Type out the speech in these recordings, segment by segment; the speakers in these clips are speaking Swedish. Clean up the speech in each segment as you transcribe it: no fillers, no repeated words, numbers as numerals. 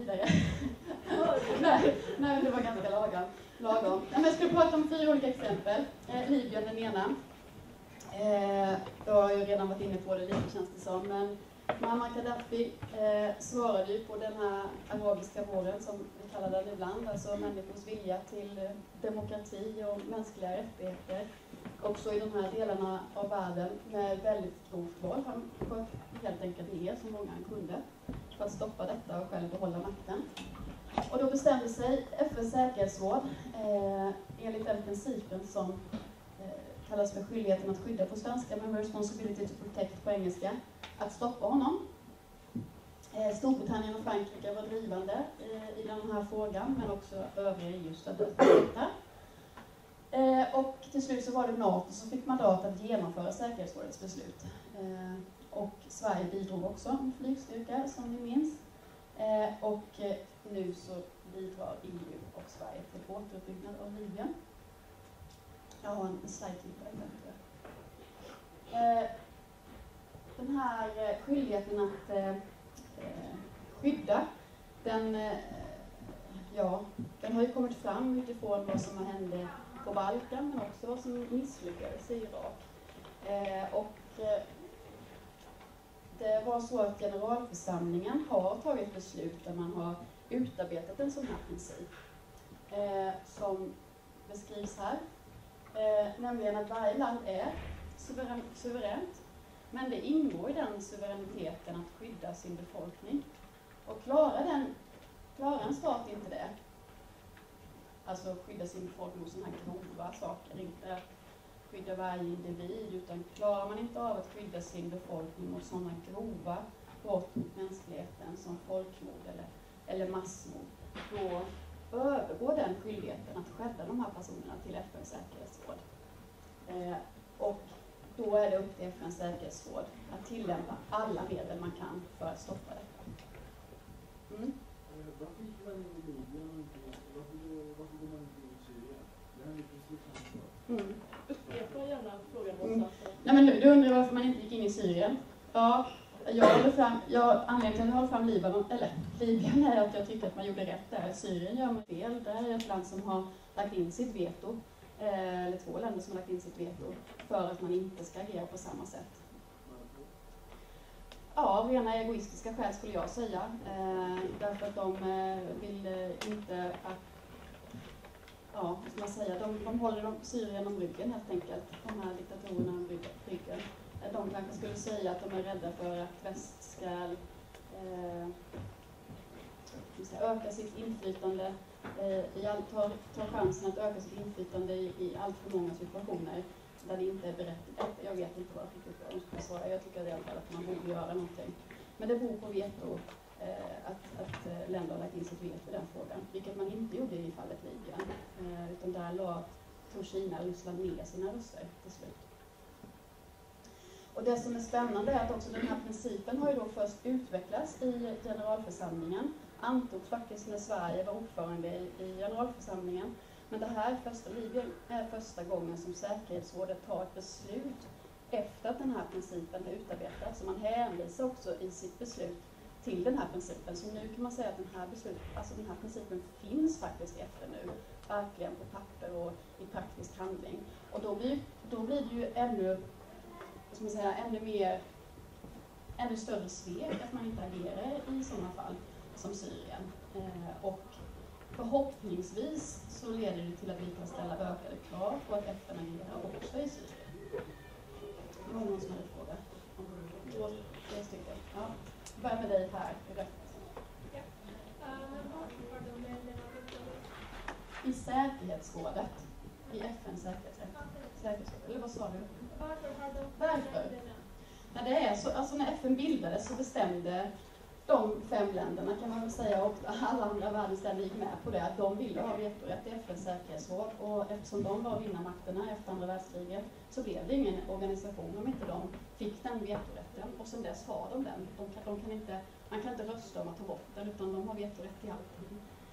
vidare. Nej, det var ganska lagom. Men jag skulle prata om 4 olika exempel. Libyen den ena. Jag har ju redan varit inne på det lite, känns det som. Men Muammar Gaddafi svarade ju på den här arabiska våren, som vi kallar den ibland. Alltså människors vilja till demokrati och mänskliga rättigheter. Också i de här delarna av världen med väldigt grovt våld. Han sköt helt enkelt ner så många han kunde för att stoppa detta och själv behålla makten. Och då bestämde sig FN:s säkerhetsråd enligt den principen som kallas för skyldigheten att skydda på svenska, men responsibility to protect på engelska, att stoppa honom. Storbritannien och Frankrike var drivande i den här frågan, men också övriga EU stödde detta. Och till slut så var det NATO som fick mandat att genomföra säkerhetsrådets beslut. Och Sverige bidrog också med flygstyrka, som ni minns. Och nu så bidrar EU och Sverige till återuppbyggnad av Libyen. Jag har en slide till på det. Den här skyldigheten att skydda, den har ju kommit fram utifrån vad som hände på Balkan, men också vad som misslyckades i Irak. Det var så att generalförsamlingen har tagit beslut där man har utarbetat en sån här princip som beskrivs här. Nämligen att varje land är suveränt, men det ingår i den suveräniteten att skydda sin befolkning. Och klarar en stat inte det, alltså skydda sin befolkning mot sådana här grova saker, inte att skydda varje individ, utan klarar man inte av att skydda sin befolkning mot sådana grova brott mot mänskligheten som folkmord eller massmord, då övergår den skyldigheten att skydda de här personerna till FN:s säkerhetsråd. Och då är det upp till FN:s säkerhetsråd att tillämpa alla medel man kan för att stoppa detta. Varför gick man in i Libyen och varför går man inte in i Syrien? Det här är precis samma sak. Upprepa gärna frågan. Nej, men du undrar varför man inte gick in i Syrien? Ja, anledningen till att jag håller fram Libyen är att jag tycker att man gjorde rätt där. Syrien gör man fel. Det här är ett land som har lagt in sitt veto, eller 2 länder som har lagt in sitt veto för att man inte ska agera på samma sätt. Ja, rena egoistiska skäl skulle jag säga. Därför att de vill inte att, de håller Syrien om ryggen helt enkelt. De här diktatorerna om ryggen. De kanske skulle säga att de är rädda för att väst ska öka sitt inflytande, ta chansen att öka sitt inflytande i allt för många situationer där det inte är berättigat. Jag vet inte vad jag ska svara. Jag tycker i alla fall att man borde göra någonting. Men det beror på veto, att länder har lagt in sitt veto i den frågan. Vilket man inte gjorde i fallet Libyen. Utan där tog Kina och Ryssland med sina röster till slut. Och det som är spännande är att också den här principen har ju då först utvecklats i generalförsamlingen. Antogs faktiskt när Sverige var ordförande i generalförsamlingen. Men det här Libyen är första gången som säkerhetsrådet tar ett beslut efter att den här principen är utarbetad. Så man hänvisar också i sitt beslut till den här principen. Så nu kan man säga att den här principen finns faktiskt efter nu. Verkligen på papper och i praktisk handling. Och då blir det ju ännu större svek att man inte agerar i sådana fall som Syrien. Och förhoppningsvis så leder det till att vi kan ställa ökade krav på att FN agerar också i Syrien. Det var någon som hade fråga. 3 stycken. Ja. Börja med dig här i rätt. I säkerhetsrådet. I FN:s säkerhetsråd. Eller vad sa du? Varför? När det är så, alltså när FN bildades så bestämde de 5 länderna, kan man väl säga, och alla andra världens länder gick med på det, att de ville ha vetorätt i FN:s säkerhetsråd. Och eftersom de var vinnarmakterna efter andra världskriget så blev det ingen organisation om inte de fick den vetorätten. Och sen dess har de den. Man kan inte rösta om att ta bort den, utan de har vetorätt i allt.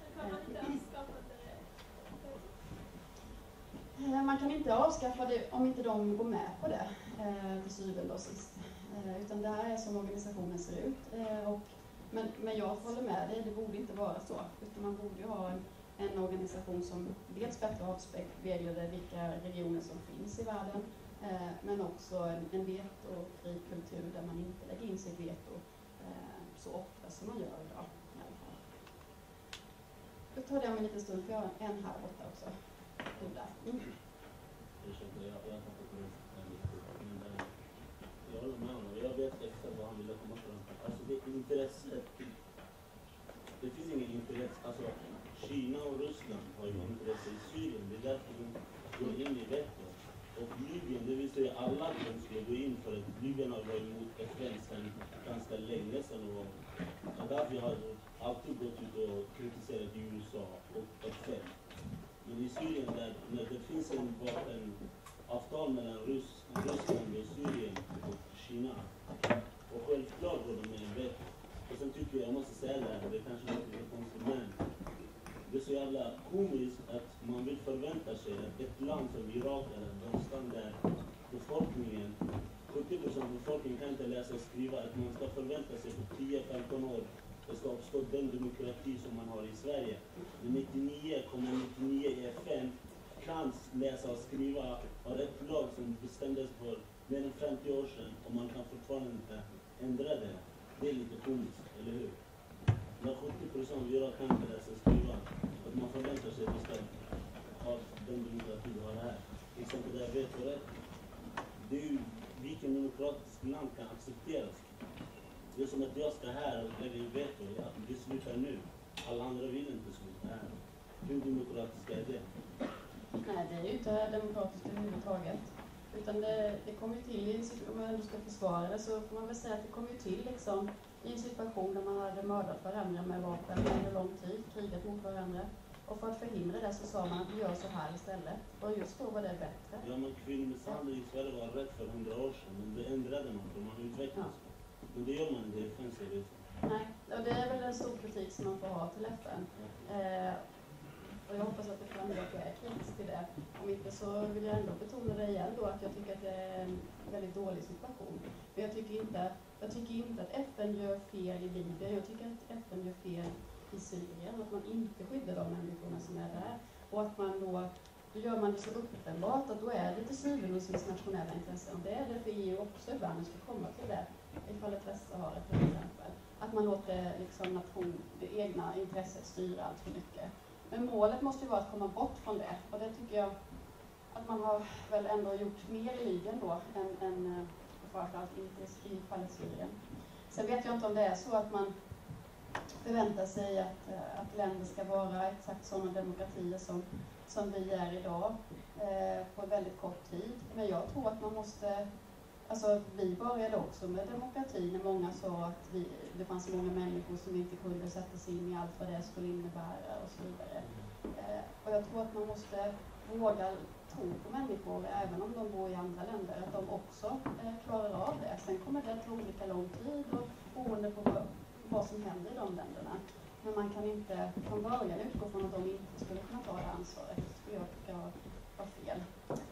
Man kan inte avskaffa det om inte de går med på det till syvende och sist. Utan det här är som organisationen ser ut. Och Men jag håller med dig, det borde inte vara så. Utan man borde ju ha en organisation som dels bättre avspeglade vilka regioner som finns i världen, men också en vetofri kultur där man inte lägger in sitt veto så ofta som man gör idag. I alla fall. Då tar det om en liten stund, för jag har en här borta också. Jag håller med honom. Jag vet exakt vad han ville komma fram till. Alltså det intresset. Det finns ingen intresse. Alltså Kina och Ryssland har ju intresse i Syrien. Det är därför de går in i veto. Och Libyen, det vill säga alla de skulle gå in för att Libyen har varit emot FN sedan ganska länge sedan. Och Gaddafi har alltid gått ut och kritiserat USA och FN. Men i Syrien, när det finns en avtal mellan Ryssland och Syrien och Kina, och självklart går de med en veto. Och sen tycker jag måste säga det kanske låter lite konstigt, men det är så jävla komiskt att man vill förvänta sig att ett land som Irak eller Afghanistan där befolkningen, 70% av befolkningen kan inte läsa och skriva, att man ska förvänta sig på 10-15 år det ska uppstå den demokrati som man har i Sverige. Men 99,99 i FN kan läsa och skriva har ett lag som bestämdes för mer än 50 år sedan och man kan fortfarande inte ändra det. Det är lite komiskt, eller hur? När 70% av Irak kan inte läsa och skriva, att man förväntar sig att vi ska ha den demokrati vi har här. Till exempel där vetorätt. Det är ju vilken demokratisk land kan accepteras. Det är som att jag ska här och lägga en veto, att vi slutar nu. Alla andra vill inte sluta här. Hur demokratiskt är det? Nej, det är ju inte demokratiskt överhuvudtaget. Utan det kommer ju till, om man ändå ska försvara det, så får man väl säga att det kommer ju till liksom, i en situation där man hade mördat varandra med vapen under lång tid, krigat mot varandra. Och för att förhindra det så sa man att vi gör så här istället. Och just då var det bättre. Ja, men kvinnomisshandel i Sverige var rätt för 100 år sedan, men det ändrade man för man utvecklades. Ja. Men det gör man inte i FN, ser det. Nej, och det är väl en stor kritik som man får ha till FN. Och jag hoppas att det framgår att jag är kritisk till det. Om inte så vill jag ändå betona det igen då, att jag tycker att det är en väldigt dålig situation. Men jag tycker inte att FN gör fel i Libyen. Jag tycker att FN gör fel i Syrien. Att man inte skyddar de människorna som är där. Och att man då gör man det så uppenbart att då är det till syvende och sist nationella intressen. Och det är det för EU också ibland, ska komma till det. I fallet Västsahara till exempel. Att man låter liksom det egna intresset styra allt för mycket. Men målet måste ju vara att komma bort från det. Och det tycker jag att man har väl ändå gjort mer i Libyen då än framförallt inte i fallet Syrien. Sen vet jag inte om det är så att man förväntar sig att länder ska vara exakt sådana demokratier som vi är idag på väldigt kort tid. Men jag tror att man måste, alltså vi började också med demokrati när många sa att det fanns så många människor som inte kunde sätta sig in i allt vad det skulle innebära och så vidare. Och jag tror att man måste våga tro på människor, även om de bor i andra länder, att de också klarar av det. Sen kommer det att ta olika lång tid och beroende på vad som händer i de länderna. Men man kan inte från början utgå från att de inte skulle kunna ta det ansvaret. Det skulle jag tycka var fel.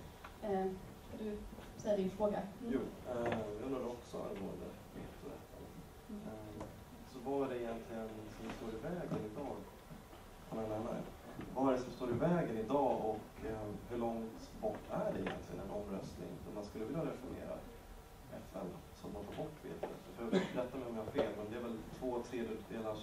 Ska du säga din fråga? Jo, jag undrar också angående vetorätten. Så vad är det egentligen som står i vägen idag? Vad är det som står i vägen idag och hur långt bort är det egentligen en omröstning där man skulle vilja reformera FN som man tar bort vetorätten? För rätta mig om jag har fel, men det är väl 2/3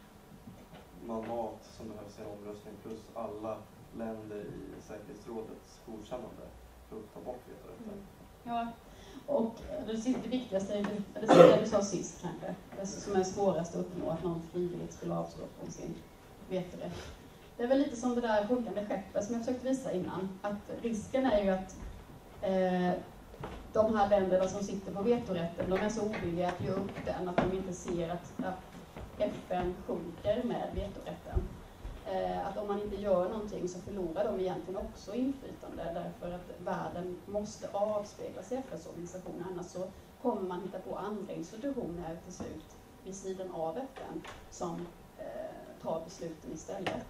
mandat som behövs i en omröstning plus alla länder i säkerhetsrådets godkännande för att ta bort vetorätten. Ja, och det viktigaste är det du sa sist kanske. Det som är svårast att uppnå, att någon frivilligt skulle avstå från sin vetorätt. Det är väl lite som det där sjunkande skeppet som jag försökte visa innan. Att risken är ju att de här länderna som sitter på vetorätten, de är så ovilliga att ge upp den att de inte ser att FN sjunker med vetorätten. Att om man inte gör någonting så förlorar de egentligen också inflytande, därför att världen måste avspeglas i FNs organisation, annars så kommer man hitta på andra institutioner till slut vid sidan av FN som tar besluten istället.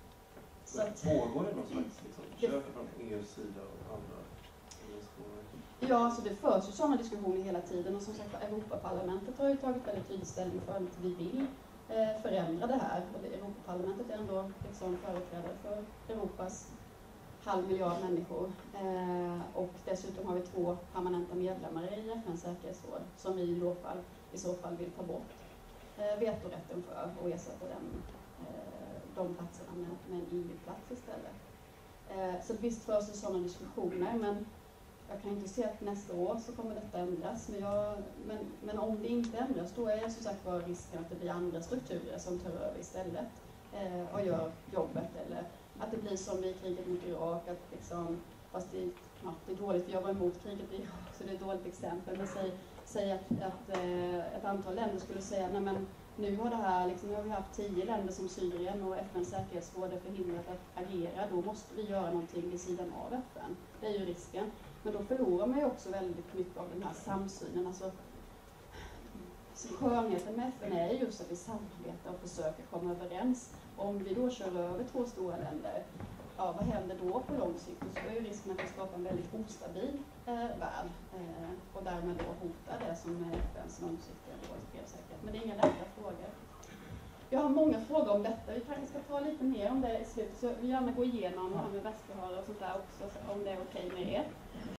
Så att, pågår det någon slags försök från EUs sida och andra organisationer? Ja, så det förs ju sådana diskussioner hela tiden och som sagt Europaparlamentet har ju tagit väldigt tydlig ställning för att vi vill förändra det här. Och Europaparlamentet är ändå liksom företrädare för Europas 500 miljoner människor. Och dessutom har vi 2 permanenta medlemmar i FN:s säkerhetsråd som vi i så fall vill ta bort vetorätten för och ersätta de platserna med en EU-plats istället. Så visst förs det sådana diskussioner, men jag kan inte se att nästa år så kommer detta ändras. Men om det inte ändras, då är som sagt var risken att det blir andra strukturer som tar över istället och gör jobbet. Eller att det blir som i kriget mot Irak, att liksom, fast det är dåligt, för jag var emot kriget i Irak så det är ett dåligt exempel. Men säg att ett antal länder skulle säga, nej men nu har vi haft 10 länder som Syrien och FN:s säkerhetsråd är förhindrat att agera, då måste vi göra någonting vid sidan av FN. Det är ju risken. Men då förlorar man ju också väldigt mycket av den här samsynen. Alltså, skönheten med FN är just att vi samarbetar och försöker komma överens. Om vi då kör över 2 stora länder, ja, vad händer då på lång sikt? Så är ju risken att vi skapar en väldigt ostabil värld och därmed då hotar det som är FN:s långsiktiga mål för säkerhet. Men det är inga lätta frågor. Jag har många frågor om detta. Vi kanske ska ta lite mer om det i slutet. Så vi gärna gå igenom det här med Västsahara och sånt där också, om det är okej med er.